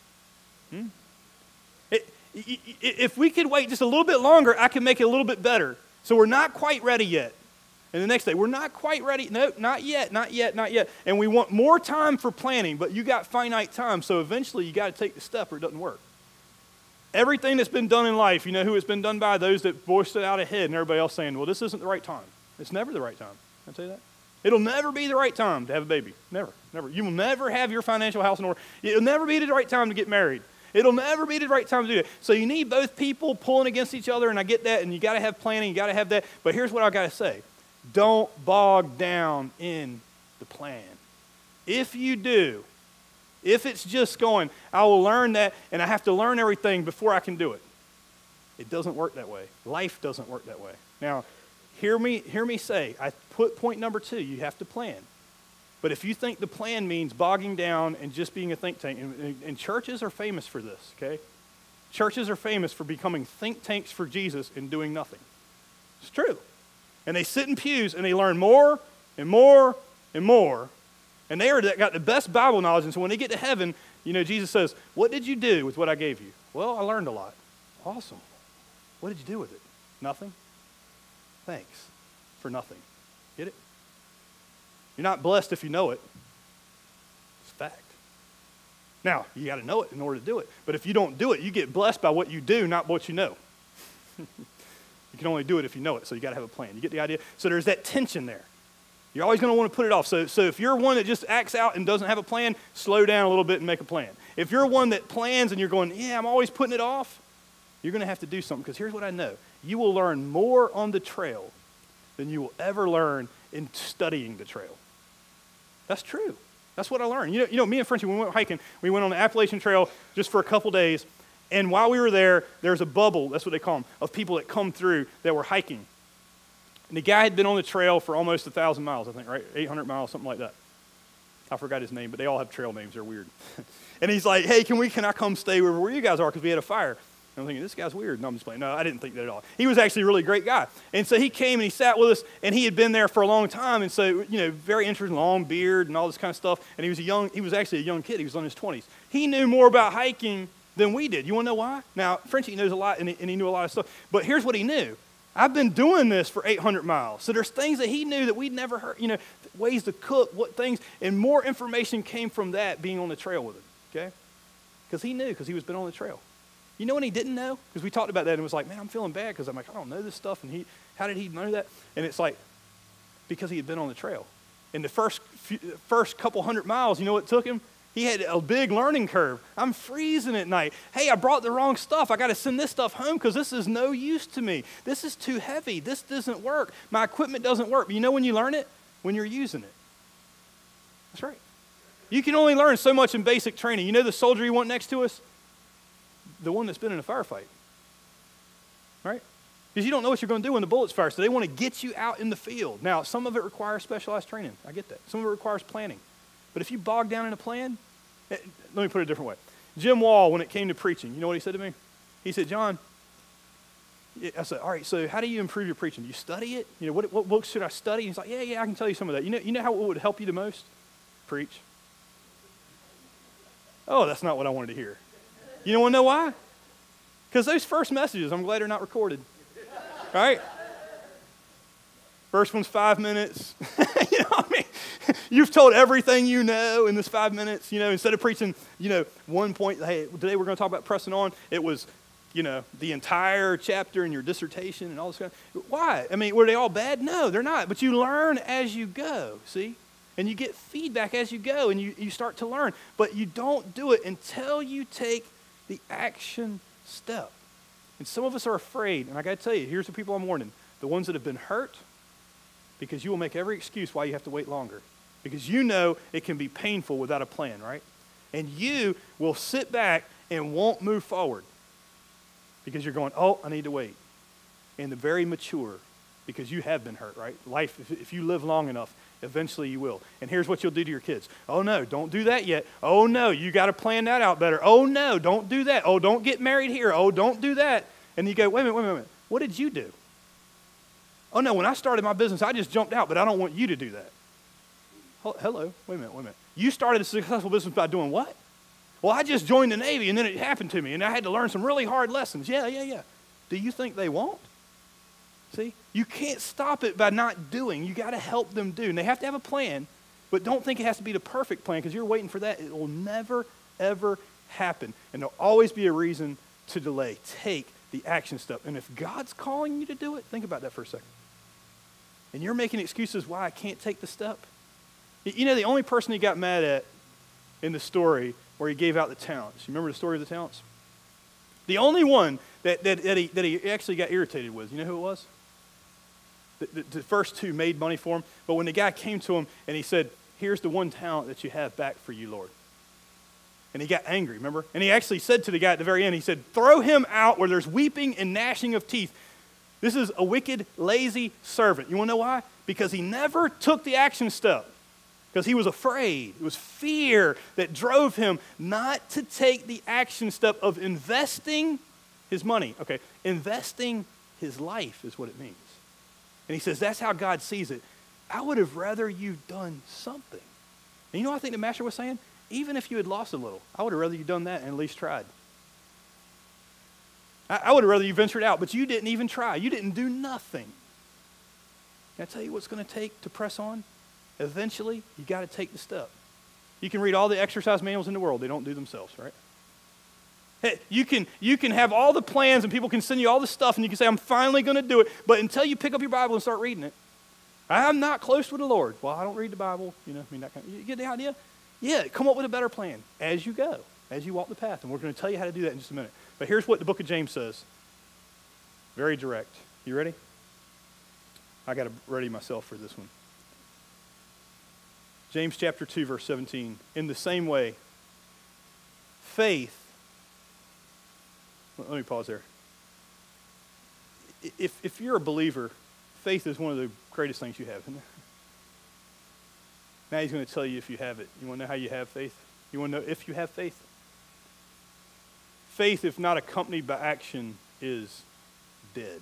If we could wait just a little bit longer, I could make it a little bit better. So we're not quite ready yet. And the next day, we're not quite ready. No, not yet, not yet, not yet. And we want more time for planning, but you got finite time. So eventually you got to take the step or it doesn't work. Everything that's been done in life, you know who it's been done by? Those that voiced it out ahead and everybody else saying, well, this isn't the right time. It's never the right time. Can I tell you that? It'll never be the right time to have a baby. Never, never. You will never have your financial house in order. It'll never be the right time to get married. It'll never be the right time to do it. So you need both people pulling against each other, and I get that, and you got to have planning, you got to have that. But here's what I got to say. Don't bog down in the plan. If you do, if it's just going, I will learn that, and I have to learn everything before I can do it. It doesn't work that way. Life doesn't work that way. Now, hear me say, I put point number 2, you have to plan. But if you think the plan means bogging down and just being a think tank, and churches are famous for this, okay? Churches are famous for becoming think tanks for Jesus and doing nothing. It's true. And they sit in pews and they learn more and more and more. And they got the best Bible knowledge. And so when they get to heaven, you know, Jesus says, what did you do with what I gave you? Well, I learned a lot. Awesome. What did you do with it? Nothing? Thanks for nothing. Get it? You're not blessed if you know it. It's a fact. Now, you got to know it in order to do it. But if you don't do it, you get blessed by what you do, not what you know. You can only do it if you know it, so you got to have a plan. You get the idea? So there's that tension there. You're always going to want to put it off. So if you're one that just acts out and doesn't have a plan, slow down a little bit and make a plan. If you're one that plans and you're going, yeah, I'm always putting it off, you're going to have to do something, because here's what I know. You will learn more on the trail than you will ever learn in studying the trail. That's true. That's what I learned. You know, me and Frenchie, when we went hiking, we went on the Appalachian Trail just for a couple days. And while we were there's a bubble, that's what they call them, of people that come through that were hiking. And the guy had been on the trail for almost 1,000 miles, I think, right? 800 miles, something like that. I forgot his name, but they all have trail names. They're weird. And he's like, hey, can I come stay where you guys are? Because we had a fire. And I'm thinking, this guy's weird. No, I'm just playing. No, I didn't think that at all. He was actually a really great guy. And so he came and he sat with us, and he had been there for a long time. And so, you know, very interesting, long beard and all this kind of stuff. And he was actually a young kid. He was in his 20s. He knew more about hiking than we did. You want to know why? Now, Frenchie knows a lot, and he knew a lot of stuff. But here's what he knew. I've been doing this for 800 miles. So there's things that he knew that we'd never heard, you know, ways to cook, what things, and more information came from that being on the trail with him, okay? Because he knew, because he was been on the trail. You know when he didn't know? Because we talked about that, and it was like, man, I'm feeling bad, because I'm like, I don't know this stuff, and how did he know that? And it's like, because he had been on the trail. In the first couple hundred miles, you know what it took him? He had a big learning curve. I'm freezing at night. Hey, I brought the wrong stuff. I got to send this stuff home because this is no use to me. This is too heavy. This doesn't work. My equipment doesn't work. But you know when you learn it? When you're using it. That's right. You can only learn so much in basic training. You know the soldier you want next to us? The one that's been in a firefight. Right? Because you don't know what you're going to do when the bullets fire. So they want to get you out in the field. Now, some of it requires specialized training. I get that. Some of it requires planning. But if you bog down in a plan, let me put it a different way. Jim Wall, when it came to preaching, you know what he said to me? He said, John, I said, all right, so how do you improve your preaching? Do you study it? You know, what books should I study? He's like, yeah, I can tell you some of that. You know how it would help you the most? Preach. Oh, that's not what I wanted to hear. You want to know why? Because those first messages, I'm glad they're not recorded. All right? First one's 5 minutes. You know what I mean? You've told everything you know in this 5 minutes. You know, instead of preaching, you know, one point, hey, today we're going to talk about pressing on. It was, you know, the entire chapter in your dissertation and all this kind of. Why? I mean, were they all bad? No, they're not. But you learn as you go, see? And you get feedback as you go, and you start to learn. But you don't do it until you take the action step. And some of us are afraid. And I got to tell you, here's the people I'm warning. The ones that have been hurt, because you will make every excuse why you have to wait longer. Because you know it can be painful without a plan, right? And you will sit back and won't move forward. Because you're going, oh, I need to wait. And the very mature, because you have been hurt, right? Life, if you live long enough, eventually you will. And here's what you'll do to your kids. Oh, no, don't do that yet. Oh, no, you got to plan that out better. Oh, no, don't do that. Oh, don't get married here. Oh, don't do that. And you go, wait a minute. What did you do? Oh, no, when I started my business, I just jumped out, but I don't want you to do that. Hello, wait a minute. You started a successful business by doing what? Well, I just joined the Navy, and then it happened to me, and I had to learn some really hard lessons. Yeah. Do you think they won't? See, you can't stop it by not doing. You got to help them do. And they have to have a plan, but don't think it has to be the perfect plan because you're waiting for that. It will never, ever happen. And there'll always be a reason to delay. Take the action step. And if God's calling you to do it, think about that for a second. And you're making excuses why I can't take the step. You know, the only person he got mad at in the story where he gave out the talents. You remember the story of the talents? The only one that he actually got irritated with, you know who it was? The first two made money for him, but when the guy came to him and he said, here's the one talent that you have back for you, Lord. And he got angry, remember? And he actually said to the guy at the very end, he said, throw him out where there's weeping and gnashing of teeth. This is a wicked, lazy servant. You want to know why? Because he never took the action step. Because he was afraid. It was fear that drove him not to take the action step of investing his money. Okay, investing his life is what it means. And he says, that's how God sees it. I would have rather you done something. And you know what I think the master was saying? Even if you had lost a little, I would have rather you done that and at least tried. I would have rather you ventured out, but you didn't even try. You didn't do nothing. Can I tell you what's going to take to press on? Eventually, you got to take the step. You can read all the exercise manuals in the world. They don't do themselves, right? Hey, you can have all the plans and people can send you all the stuff and you can say, I'm finally going to do it. But until you pick up your Bible and start reading it, I'm not close with the Lord. Well, I don't read the Bible. That kind of, you get the idea? Yeah, come up with a better plan as you go, as you walk the path. And we're going to tell you how to do that in just a minute. But here's what the book of James says. Very direct. You ready? I got to ready myself for this one. James chapter 2, verse 17. In the same way, faith. Let me pause there. If you're a believer, faith is one of the greatest things you have, isn't it? Now he's going to tell you if you have it. You want to know how you have faith? You want to know if you have faith? Faith, if not accompanied by action, is dead.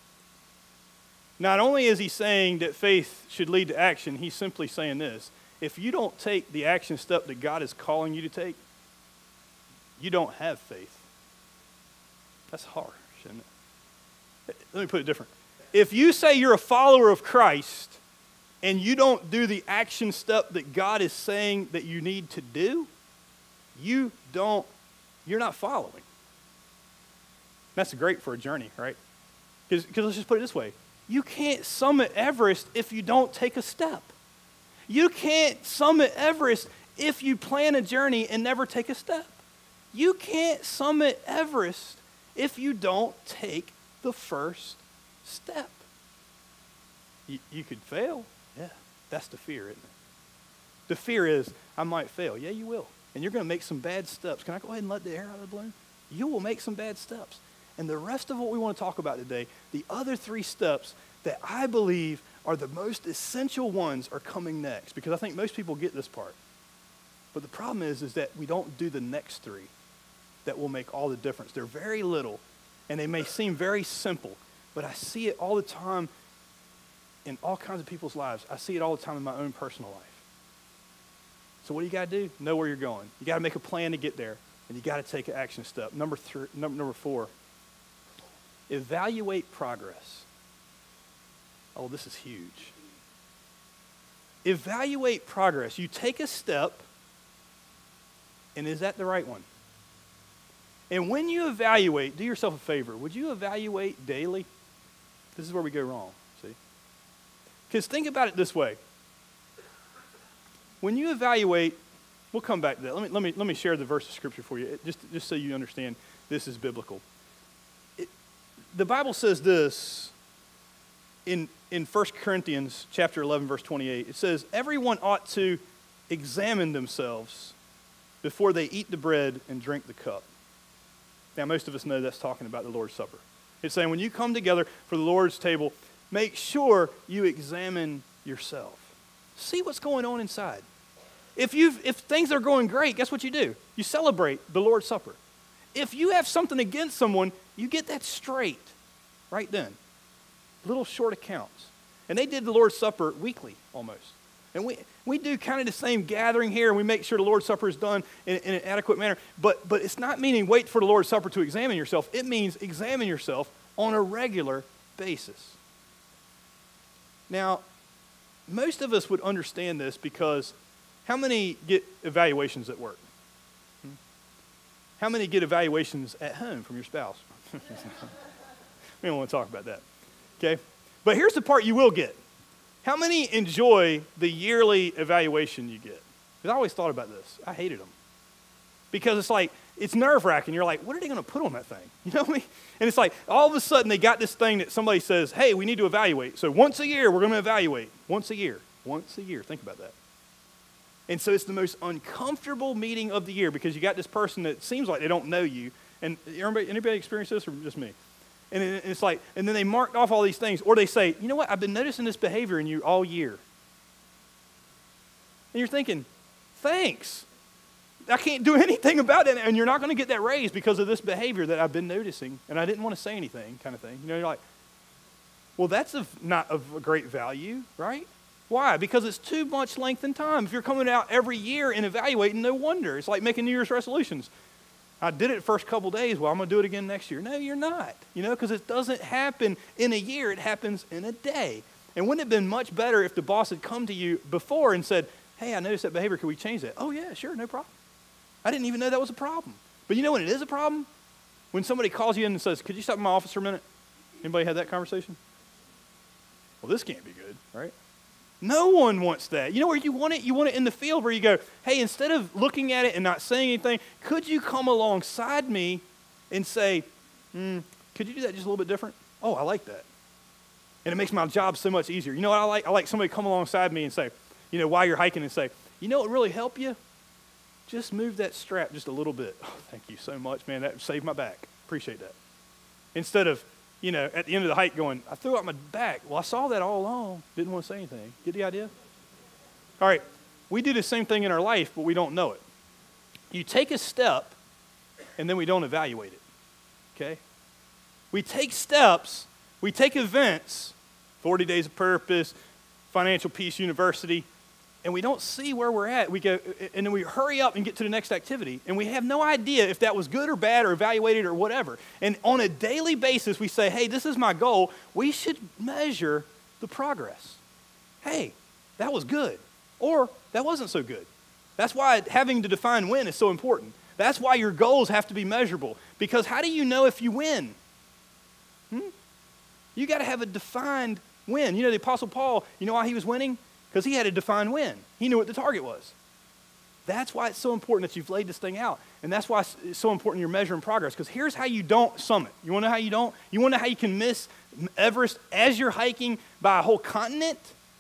Not only is he saying that faith should lead to action, he's simply saying this. If you don't take the action step that God is calling you to take, you don't have faith. That's harsh, isn't it? Let me put it different. If you say you're a follower of Christ and you don't do the action step that God is saying that you need to do, you're not following. That's great for a journey, right? Because let's just put it this way. You can't summit Everest if you don't take a step. You can't summit Everest if you plan a journey and never take a step. You can't summit Everest if you don't take the first step. You could fail. Yeah, that's the fear, isn't it? The fear is, I might fail. Yeah, you will. And you're going to make some bad steps. Can I go ahead and let the air out of the balloon? You will make some bad steps. And the rest of what we want to talk about today, the other three steps that I believe are the most essential ones are coming next. Because I think most people get this part. But the problem is that we don't do the next three that will make all the difference. They're very little, and they may seem very simple, but I see it all the time in all kinds of people's lives. I see it all the time in my own personal life. So what do you got to do? Know where you're going. You got to make a plan to get there, and you got to take an action step. Number 4, evaluate progress. Oh, this is huge. Evaluate progress. You take a step, and is that the right one? And when you evaluate, do yourself a favor. Would you evaluate daily? This is where we go wrong, see? Because think about it this way. When you evaluate, we'll come back to that. Let me share the verse of Scripture for you, just so you understand this is biblical. The Bible says this in 1 Corinthians chapter 11, verse 28. It says, everyone ought to examine themselves before they eat the bread and drink the cup. Now, most of us know that's talking about the Lord's Supper. It's saying when you come together for the Lord's table, make sure you examine yourself. See what's going on inside. If things are going great, guess what you do? You celebrate the Lord's Supper. If you have something against someone, you get that straight right then. little short accounts. And they did the Lord's Supper weekly almost. And we do kind of the same gathering here, and we make sure the Lord's Supper is done in an adequate manner. But it's not meaning wait for the Lord's Supper to examine yourself. It means examine yourself on a regular basis. Now, most of us would understand this because how many get evaluations at work? How many get evaluations at home from your spouse? We don't want to talk about that, okay? But here's the part you will get. How many enjoy the yearly evaluation you get? Because I always thought about this. I hated them. Because it's like, it's nerve-wracking. You're like, what are they going to put on that thing? You know what I mean? And it's like, all of a sudden, they got this thing that somebody says, hey, we need to evaluate. So once a year, we're going to evaluate. Once a year. Once a year. Think about that. And so it's the most uncomfortable meeting of the year because you got this person that seems like they don't know you. And anybody experience this or just me? And it's like, and then they marked off all these things. Or they say, you know what? I've been noticing this behavior in you all year. And you're thinking, thanks. I can't do anything about it. And you're not going to get that raise because of this behavior that I've been noticing. And I didn't want to say anything kind of thing. You know, you're like, well, that's not of a great value, right? Why? Because it's too much length and time. If you're coming out every year and evaluating, no wonder. It's like making New Year's resolutions. I did it the first couple days. Well, I'm going to do it again next year. No, you're not. You know, because it doesn't happen in a year. It happens in a day. And wouldn't it have been much better if the boss had come to you before and said, hey, I noticed that behavior. Can we change that? Oh, yeah, sure, no problem. I didn't even know that was a problem. But you know when it is a problem? When somebody calls you in and says, could you stop in my office for a minute? Anybody had that conversation? Well, this can't be good, right? No one wants that. You know where you want it? You want it in the field where you go, hey, instead of looking at it and not saying anything, could you come alongside me and say, could you do that just a little bit different? Oh, I like that. And it makes my job so much easier. You know what I like? I like somebody to come alongside me and say, you know, while you're hiking and say, you know what would really help you? Just move that strap just a little bit. Oh, thank you so much, man. That saved my back. Appreciate that. Instead of, you know, at the end of the hike going, I threw out my back. Well, I saw that all along. Didn't want to say anything. Get the idea? All right. We do the same thing in our life, but we don't know it. You take a step, and then we don't evaluate it. Okay? We take steps. We take events, 40 Days of Purpose, Financial Peace University, and we don't see where we're at. We go, and then we hurry up and get to the next activity, and we have no idea if that was good or bad or evaluated or whatever. And on a daily basis, we say, hey, this is my goal. We should measure the progress. Hey, that was good, or that wasn't so good. That's why having to define win is so important. That's why your goals have to be measurable, because how do you know if you win? You got to have a defined win. You know, the Apostle Paul, you know why he was winning? Because he had a defined win. He knew what the target was. That's why it's so important that you've laid this thing out. And that's why it's so important you're measuring progress. Because here's how you don't summit. You want to know how you don't? You want to know how you can miss Everest as you're hiking by a whole continent?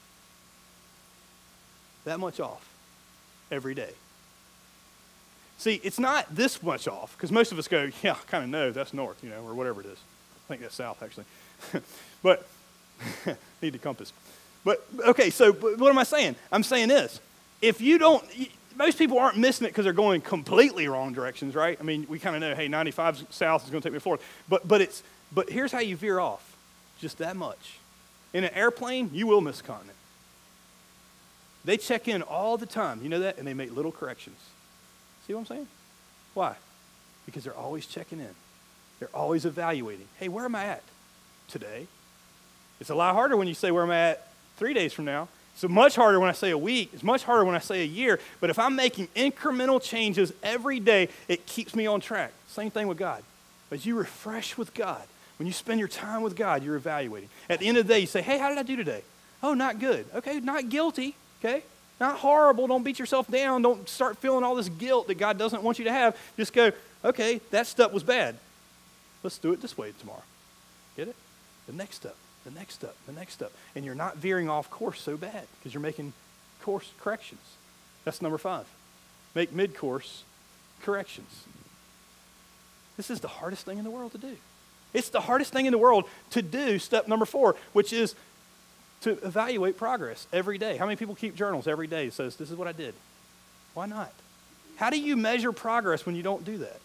That much off every day. See, it's not this much off. Because most of us go, yeah, I kind of know that's north, you know, or whatever it is. I think that's south, actually. But need the compass. But, okay, so what am I saying? I'm saying this. If you don't, most people aren't missing it because they're going completely wrong directions, right? I mean, we kind of know, hey, 95 south is going to take me forward. But here's how you veer off. Just that much. In an airplane, you will miss a continent. They check in all the time. You know that? And they make little corrections. See what I'm saying? Why? Because they're always checking in. They're always evaluating. Hey, where am I at today? It's a lot harder when you say where am I at 3 days from now. It's much harder when I say a week. It's much harder when I say a year. But if I'm making incremental changes every day, it keeps me on track. Same thing with God. As you refresh with God, when you spend your time with God, you're evaluating. At the end of the day, you say, hey, how did I do today? Oh, not good. Okay, not guilty. Okay, not horrible. Don't beat yourself down. Don't start feeling all this guilt that God doesn't want you to have. Just go, okay, that step was bad. Let's do it this way tomorrow. Get it? The next step. The next step, the next step. And you're not veering off course so bad because you're making course corrections. That's number 5. Make mid-course corrections. This is the hardest thing in the world to do. It's the hardest thing in the world to do, step number 4, which is to evaluate progress every day. How many people keep journals every day that says, this is what I did? Why not? How do you measure progress when you don't do that?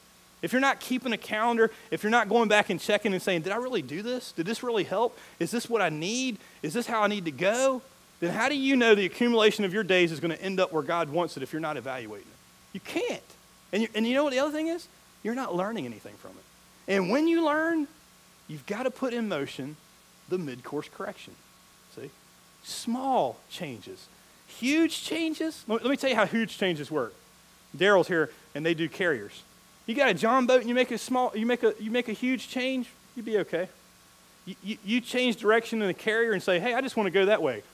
if you're not keeping a calendar, if you're not going back and checking and saying, did I really do this? Did this really help? Is this what I need? Is this how I need to go? Then how do you know the accumulation of your days is going to end up where God wants it if you're not evaluating it? You can't. And you know what the other thing is? You're not learning anything from it. And when you learn, you've got to put in motion the mid-course correction. See? Small changes. Huge changes. Let me tell you how huge changes work. Daryl's here, and they do carriers. You got a John boat, and you make a huge change, you'd be okay. You change direction in the carrier and say, hey, I just want to go that way.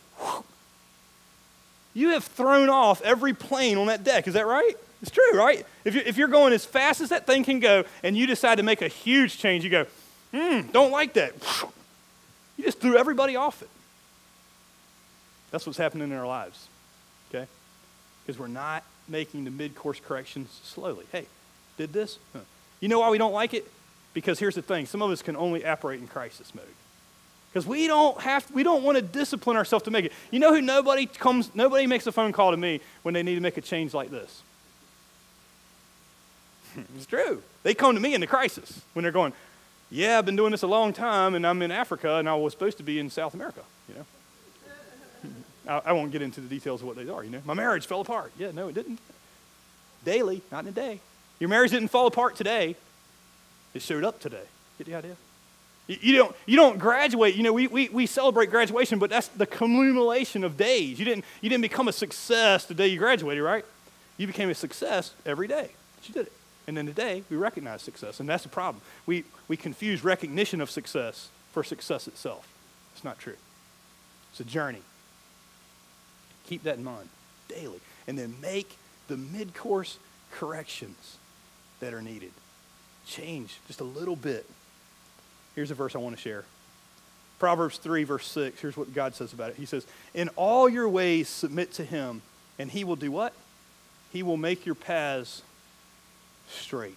You have thrown off every plane on that deck. Is that right? It's true, right? If you're going as fast as that thing can go, and you decide to make a huge change, you go, don't like that. You just threw everybody off it. That's what's happening in our lives, okay? Because we're not making the mid-course corrections slowly. Hey, did this? Huh. You know why we don't like it? Because here's the thing. Some of us can only operate in crisis mode. Because we don't want to discipline ourselves to make it. You know who nobody makes a phone call to me when they need to make a change like this. It's true. They come to me in the crisis when they're going, yeah, I've been doing this a long time, and I'm in Africa, and I was supposed to be in South America, you know. I won't get into the details of what they are, you know. My marriage fell apart. Yeah, no, it didn't. Daily, not in a day. Your marriage didn't fall apart today. It showed up today. Get the idea? You don't graduate. You know, we celebrate graduation, but that's the accumulation of days. You didn't become a success the day you graduated, right? You became a success every day that you did it. And then today, we recognize success, and that's the problem. We confuse recognition of success for success itself. It's not true. It's a journey. Keep that in mind daily. And then make the mid-course corrections that are needed. Change just a little bit. Here's a verse I want to share. Proverbs 3, verse 6. Here's what God says about it. He says, in all your ways submit to him, and he will do what? He will make your paths straight.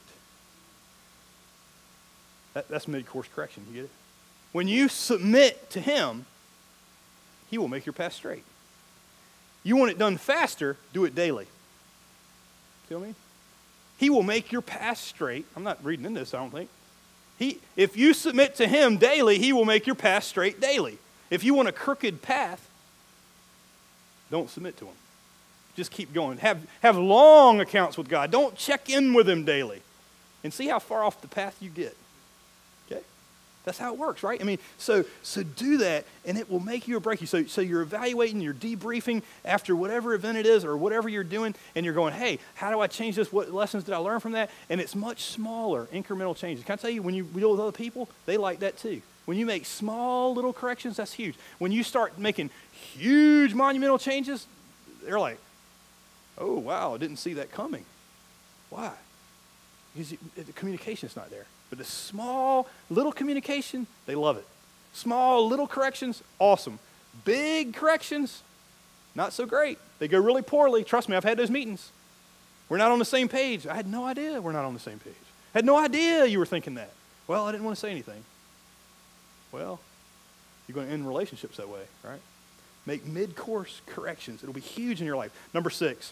That's mid-course correction. You get it? When you submit to him, he will make your path straight. You want it done faster, do it daily. Feel me? He will make your path straight. I'm not reading in this, I don't think. If you submit to him daily, he will make your path straight daily. If you want a crooked path, don't submit to him. Just keep going. Have long accounts with God. Don't check in with him daily. And see how far off the path you get. Okay? That's how it works, right? I mean, so do that, and it will make you or break you. So you're evaluating, you're debriefing after whatever event it is or whatever you're doing, and you're going, hey, how do I change this? What lessons did I learn from that? And it's much smaller, incremental changes. Can I tell you, when you deal with other people, they like that too. When you make small little corrections, that's huge. When you start making huge monumental changes, they're like, oh, wow, I didn't see that coming. Why? Because the communication's not there. But the small, little communication, they love it. Small, little corrections, awesome. Big corrections, not so great. They go really poorly. Trust me, I've had those meetings. We're not on the same page. I had no idea we're not on the same page. I had no idea you were thinking that. Well, I didn't want to say anything. Well, you're going to end relationships that way, right? Make mid-course corrections. It'll be huge in your life. Number six,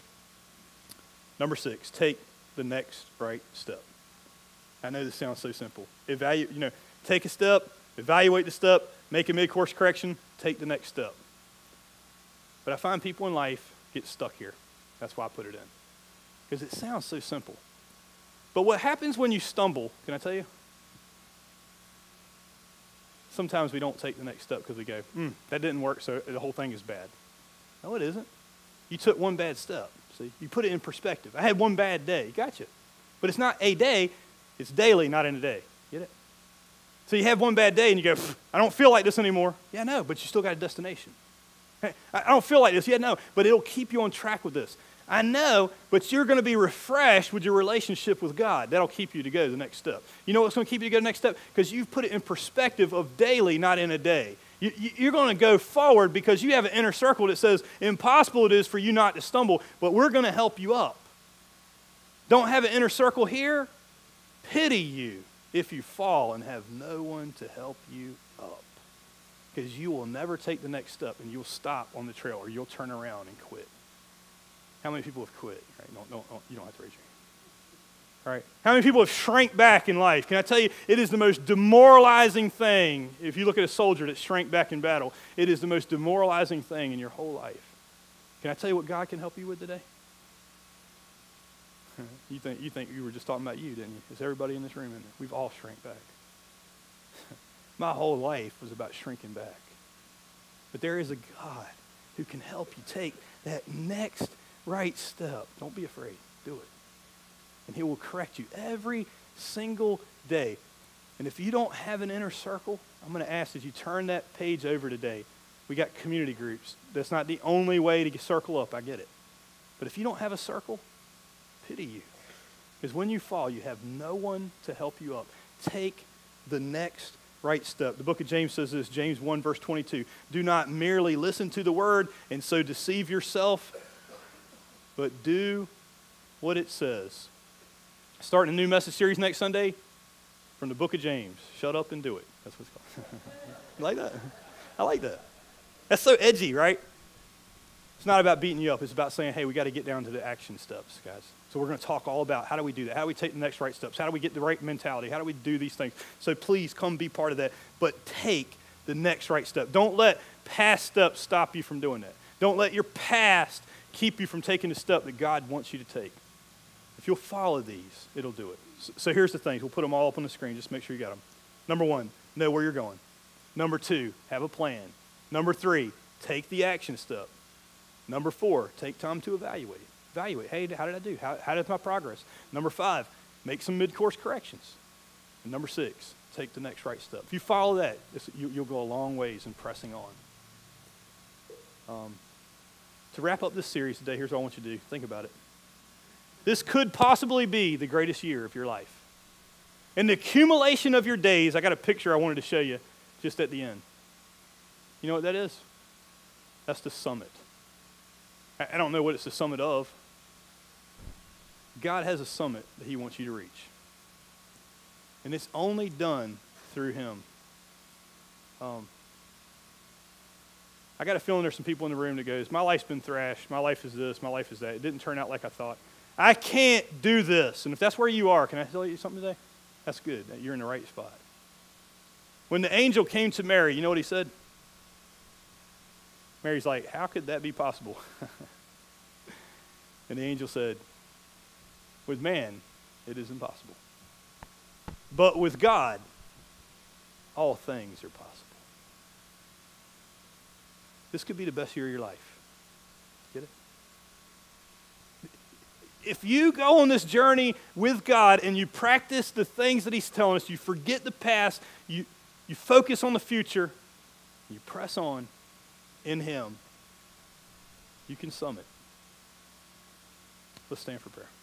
take the next right step. I know this sounds so simple. Take a step, evaluate the step, make a mid-course correction, take the next step. But I find people in life get stuck here. That's why I put it in. Because it sounds so simple. But what happens when you stumble, can I tell you? Sometimes we don't take the next step because we go, that didn't work, so the whole thing is bad. No, it isn't. You took one bad step. See, you put it in perspective. I had one bad day. Gotcha. But it's not a day. It's daily, not in a day. Get it? So you have one bad day and you go, I don't feel like this anymore. Yeah, no, but you still got a destination. Hey, I don't feel like this. Yeah, no, but it'll keep you on track with this. I know, but you're going to be refreshed with your relationship with God. That'll keep you to go to the next step. You know what's going to keep you to go to the next step? Because you've put it in perspective of daily, not in a day. You're going to go forward because you have an inner circle that says, impossible it is for you not to stumble, but we're going to help you up. Don't have an inner circle here? Pity you if you fall and have no one to help you up. Because you will never take the next step and you'll stop on the trail or you'll turn around and quit. How many people have quit? Right? You don't have to raise your hand. Right? How many people have shrank back in life? Can I tell you, it is the most demoralizing thing. If you look at a soldier that shrank back in battle, it is the most demoralizing thing in your whole life. Can I tell you what God can help you with today? You think you were just talking about you, didn't you? It's everybody in this room, isn't it? We've all shrank back. My whole life was about shrinking back. But there is a God who can help you take that next right step. Don't be afraid. Do it. And he will correct you every single day. And if you don't have an inner circle, I'm going to ask that you turn that page over today. We got community groups. That's not the only way to circle up. I get it. But if you don't have a circle, pity you. Because when you fall, you have no one to help you up. Take the next right step. The book of James says this, James 1 verse 22. Do not merely listen to the word and so deceive yourself, but do what it says. Starting a new message series next Sunday from the book of James. Shut up and do it. That's what it's called. You like that? I like that. That's so edgy, right? It's not about beating you up. It's about saying, hey, we got to get down to the action steps, guys. So we're going to talk all about how do we do that? How do we take the next right steps? How do we get the right mentality? How do we do these things? So please come be part of that. But take the next right step. Don't let past steps stop you from doing that. Don't let your past keep you from taking the step that God wants you to take. If you'll follow these, it'll do it. So here's the things. We'll put them all up on the screen. Just make sure you got them. Number 1, know where you're going. Number 2, have a plan. Number 3, take the action step. Number 4, take time to evaluate. Evaluate. Hey, how did I do? How did my progress? Number 5, make some mid-course corrections. And number 6, take the next right step. If you follow that, you'll go a long ways in pressing on. To wrap up this series today, here's what I want you to do. Think about it. This could possibly be the greatest year of your life. In the accumulation of your days, I got a picture I wanted to show you just at the end. You know what that is? That's the summit. I don't know what it's the summit of. God has a summit that he wants you to reach. And it's only done through him. I got a feeling there's some people in the room that goes, my life's been thrashed, my life is this, my life is that. It didn't turn out like I thought. I can't do this. And if that's where you are, can I tell you something today? That's good. You're in the right spot. When the angel came to Mary, you know what he said? Mary's like, how could that be possible? And the angel said, with man, it is impossible. But with God, all things are possible. This could be the best year of your life. Get it? If you go on this journey with God and you practice the things that he's telling us, you forget the past, you focus on the future, you press on in him, you can summit. Let's stand for prayer.